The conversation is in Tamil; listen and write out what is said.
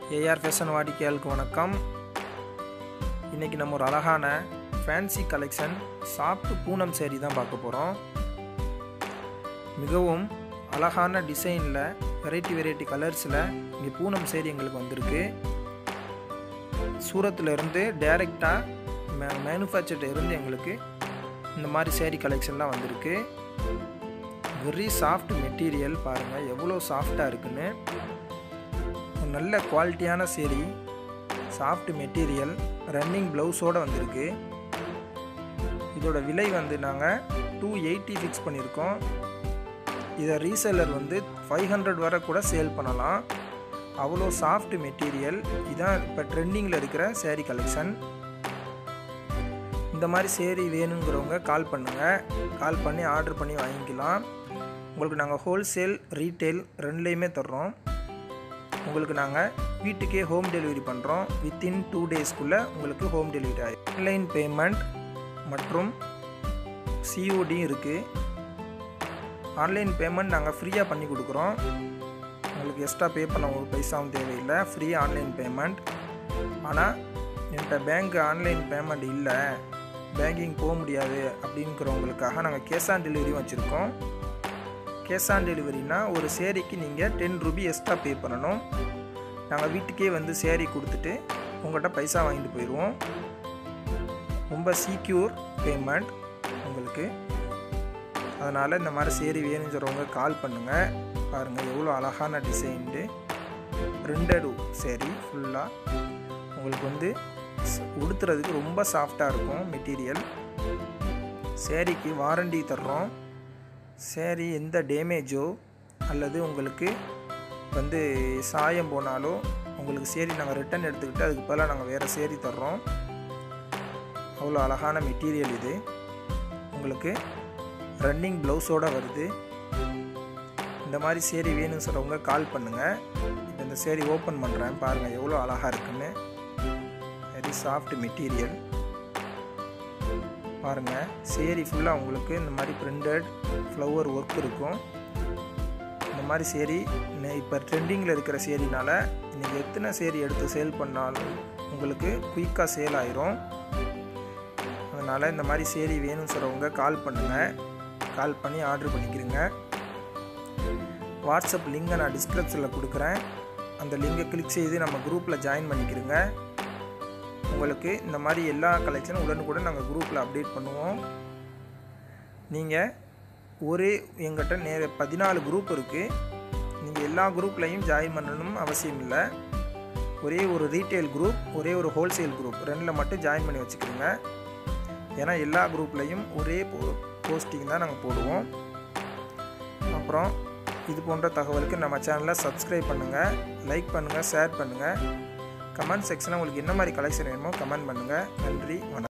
ஏஆர் ஃபேஷன் வாடிக்கையாளருக்கு வணக்கம். இன்றைக்கி நம்ம ஒரு அழகான fancy collection soft Poonam sari தான் பார்க்க போகிறோம். மிகவும் அழகான டிசைனில் வெரைட்டி கலர்ஸில் இங்கே பூனம் சேரீ எங்களுக்கு வந்திருக்கு. சூரத்துலேருந்து டைரெக்டாக மேனுஃபேக்சர்ட் இருந்து எங்களுக்கு இந்த மாதிரி சேரீ கலெக்ஷன்லாம் வந்திருக்கு. வெரி சாஃப்ட் மெட்டீரியல், பாருங்கள் எவ்வளோ சாஃப்டாக இருக்குன்னு. ஒரு நல்ல குவாலிட்டியான சேரீ, சாஃப்ட் மெட்டீரியல், ரன்னிங் ப்ளவுஸோடு வந்திருக்கு. இதோட விலை வந்து நாங்கள் 280 ஃபிக்ஸ் பண்ணியிருக்கோம். இதை ரீசெல்லர் வந்து 500 வரை கூட சேல் பண்ணலாம். அவ்வளோ சாஃப்ட் மெட்டீரியல். இதான் இப்போ ட்ரெண்டிங்கில் இருக்கிற சேரீ கலெக்ஷன். இந்த மாதிரி சேரீ வேணுங்கிறவங்க கால் பண்ணுங்கள். கால் பண்ணி ஆர்டர் பண்ணி வாங்கிக்கலாம். உங்களுக்கு நாங்கள் ஹோல்சேல் ரீட்டெயில் ரெண்டுலேயுமே தர்றோம். உங்களுக்கு நாங்கள் வீட்டுக்கே ஹோம் டெலிவரி பண்ணுறோம். வித்தின் 2 டேஸ்க்குள்ளே உங்களுக்கு ஹோம் டெலிவரி ஆகிடும். ஆன்லைன் பேமெண்ட் மற்றும் சிஓடியும் இருக்குது. ஆன்லைன் பேமெண்ட் நாங்கள் ஃப்ரீயாக பண்ணி கொடுக்குறோம். உங்களுக்கு எக்ஸ்ட்ரா பே பண்ண ஒரு பைசாவும் தேவையில்லை, ஃப்ரீ ஆன்லைன் பேமெண்ட். ஆனால் என்கிட்ட பேங்க் ஆன்லைன் பேமெண்ட் இல்லை, பேங்கிங் போக முடியாது அப்படிங்கிறவங்களுக்காக நாங்கள் கேஷ் ஆன் டெலிவரியும் வச்சுருக்கோம். கேஷ் ஆன் டெலிவரினா ஒரு சேரீக்கு நீங்கள் 10 ரூபி எக்ஸ்ட்ரா பே பண்ணணும். நாங்கள் வீட்டுக்கே வந்து சேரீ கொடுத்துட்டு உங்கள்கிட்ட பைசா வாங்கிட்டு போயிடுவோம். ரொம்ப சீக்யூர் பேமெண்ட் உங்களுக்கு. அதனால் இந்த மாதிரி சேரீ வேணும்னு சொல்கிறவங்க கால் பண்ணுங்கள். பாருங்கள் எவ்வளோ அழகான டிசைன்டு பிரிண்டடு சேரீ. ஃபுல்லாக உங்களுக்கு வந்து உடுத்துறதுக்கு ரொம்ப சாஃப்டாக இருக்கும் மெட்டீரியல். சேரீக்கு வாரண்டி தர்றோம். சேரீ எந்த டேமேஜோ அல்லது உங்களுக்கு வந்து சாயம் போனாலோ உங்களுக்கு சேரீ நாங்கள் ரிட்டன் எடுத்துக்கிட்டு அதுக்கு பதிலாக நாங்கள் வேறு சேரீ தர்றோம். அவ்வளோ அழகான மெட்டீரியல் இது. உங்களுக்கு ரன்னிங் ப்ளவுஸோடு வருது. இந்த மாதிரி சேரீ வேணும்னு சொல்கிறவங்க கால் பண்ணுங்கள். இப்போ இந்த சேரீ ஓப்பன் பண்ணுறேன், பாருங்கள் எவ்வளோ அழகாக இருக்குன்னு. Very soft material. பாருங்கள் சேரீ ஃபுல்லாக உங்களுக்கு இந்த மாதிரி பிரிண்டட் ஃப்ளவர் ஒர்க் இருக்கும். இந்த மாதிரி சேரீ இப்போ ட்ரெண்டிங்கில் இருக்கிற சேரீனால் நீங்கள் எத்தனை சேரீ எடுத்து சேல் பண்ணாலும் உங்களுக்கு குயிக்காக சேல் ஆயிரும். அதனால் இந்த மாதிரி சேரீ வேணும்னு சொல்கிறவங்க கால் பண்ணுங்கள். கால் பண்ணி ஆர்டர் பண்ணிக்கிறங்க. வாட்ஸ்அப் லிங்கை நான் டிஸ்கிரிப்ஷனில் கொடுக்குறேன். அந்த லிங்கை கிளிக் செய்து நம்ம குரூப்பில் ஜாயின் பண்ணிக்கிறங்க. உங்களுக்கு இந்த மாதிரி எல்லா கலெக்ஷனும் உடனுக்குடன் நாங்கள் குரூப்பில் அப்டேட் பண்ணுவோம். நீங்கள் எங்கிட்ட 14 குரூப் இருக்குது. நீங்கள் எல்லா குரூப்லையும் ஜாயின் பண்ணணும் அவசியம் இல்லை. ஒரே ஒரு ரீட்டெயில் குரூப், ஒரே ஒரு ஹோல்சேல் குரூப், 2ல் மட்டும் ஜாயின் பண்ணி வச்சுக்கிறோங்க. ஏன்னா எல்லா குரூப்லையும் ஒரே போஸ்டிங் தான் நாங்கள் போடுவோம். அப்புறம் இது போன்ற தகவலுக்கு நம்ம சேனலை சப்ஸ்கிரைப் பண்ணுங்கள், லைக் பண்ணுங்கள், ஷேர் பண்ணுங்கள். கமெண்ட் செக்ஷனில் உங்களுக்கு என்ன மாதிரி கலெக்ஷன் வேணுமோ கமெண்ட் பண்ணுங்கள். நன்றி, வணக்கம்.